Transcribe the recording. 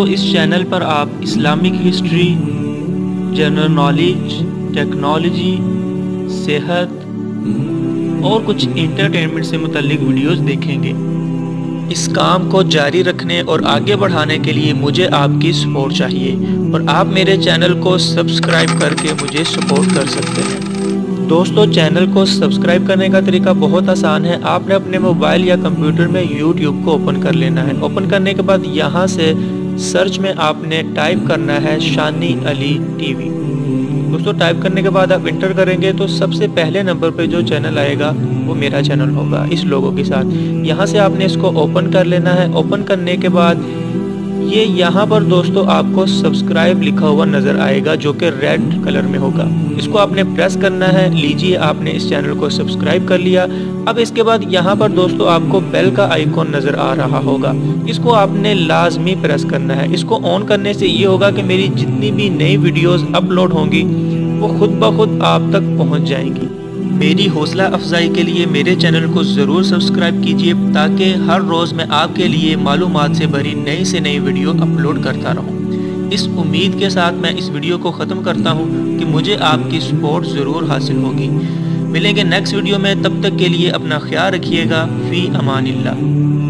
दोस्तों, इस चैनल पर आप Islamic history, general knowledge, technology, सेहत और कुछ इंटरटेनमेंट से मुतल्लिक वीडियोस देखेंगे। इस काम को जारी रखने और आगे बढ़ाने के लिए मुझे आपकी सपोर्ट चाहिए और आप मेरे चैनल को सब्सक्राइब करके मुझे सपोर्ट कर सकते हैं। दोस्तों, चैनल को सब्सक्राइब करने का तरीका बहुत आसान है। आपने अपने मोबाइल या कंप्यूटर में YouTube को ओपन कर लेना है। ओपन करने के बाद यहाँ से सर्च में आपने टाइप करना है शानी अली टीवी। दोस्तों, टाइप करने के बाद आप इंटर करेंगे तो सबसे पहले नंबर पे जो चैनल आएगा वो मेरा चैनल होगा इस लोगो के साथ। यहाँ से आपने इसको ओपन कर लेना है। ओपन करने के बाद ये यहाँ पर दोस्तों आपको सब्सक्राइब लिखा हुआ नज़र आएगा जो कि रेड कलर में होगा। इसको आपने प्रेस करना है। लीजिए, आपने इस चैनल को सब्सक्राइब कर लिया। अब इसके बाद यहाँ पर दोस्तों आपको बेल का आइकॉन नज़र आ रहा होगा। इसको आपने लाजमी प्रेस करना है। इसको ऑन करने से ये होगा कि मेरी जितनी भी नई वीडियोस अपलोड होंगी वो खुद ब खुद आप तक पहुँच जाएंगी। मेरी हौसला अफजाई के लिए मेरे चैनल को ज़रूर सब्सक्राइब कीजिए ताकि हर रोज़ मैं आपके लिए मालूमात से भरी नई से नई वीडियो अपलोड करता रहूं। इस उम्मीद के साथ मैं इस वीडियो को ख़त्म करता हूं कि मुझे आपकी सपोर्ट ज़रूर हासिल होगी। मिलेंगे नेक्स्ट वीडियो में, तब तक के लिए अपना ख्याल रखिएगा। फ़ी अमानिल्लाह।